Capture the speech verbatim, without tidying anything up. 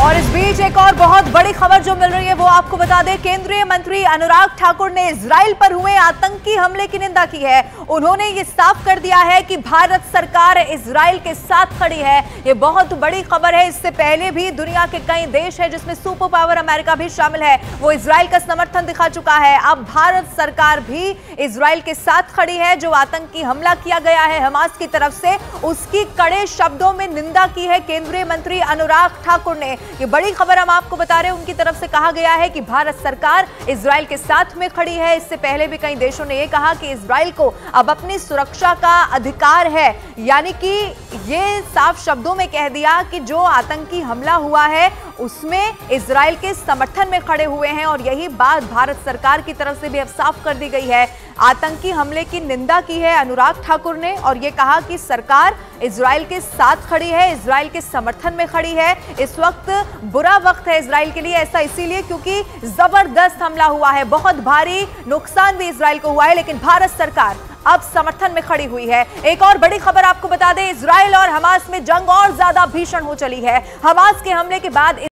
और इस बीच एक और बहुत बड़ी खबर जो मिल रही है वो आपको बता दें, केंद्रीय मंत्री अनुराग ठाकुर ने इजराइल पर हुए आतंकी हमले की निंदा की है। उन्होंने ये साफ कर दिया है कि भारत सरकार इजराइल के साथ खड़ी है। ये बहुत बड़ी खबर है। इससे पहले भी दुनिया के कई देश है जिसमें सुपर पावर अमेरिका भी शामिल है, वो इजराइल का समर्थन दिखा चुका है। अब भारत सरकार भी इजराइल के साथ खड़ी है। जो आतंकी हमला किया गया है हमास की तरफ से, उसकी कड़े शब्दों में निंदा की है केंद्रीय मंत्री अनुराग ठाकुर ने। ये बड़ी खबर हम आपको बता रहे हैं। उनकी तरफ से कहा गया है कि भारत सरकार इजराइल के साथ में खड़ी है। इससे पहले भी कई देशों ने यह कहा कि इजराइल को अब अपनी सुरक्षा का अधिकार है, यानी कि ये साफ शब्दों में कह दिया कि जो आतंकी हमला हुआ है उसमें इजराइल के समर्थन में खड़े हुए हैं। और यही बात भारत सरकार की तरफ से भी अब साफ कर दी गई है। आतंकी हमले की निंदा की है अनुराग ठाकुर ने और यह कहा कि सरकार इजराइल के साथ खड़ी है, इजराइल के समर्थन में खड़ी है। इस वक्त बुरा वक्त है इजराइल के लिए, ऐसा इसीलिए क्योंकि जबरदस्त हमला हुआ है, बहुत भारी नुकसान भी इजराइल को हुआ है, लेकिन भारत सरकार अब समर्थन में खड़ी हुई है। एक और बड़ी खबर आपको बता दें, इजराइल और हमास में जंग और ज्यादा भीषण हो चली है। हमास के हमले के बाद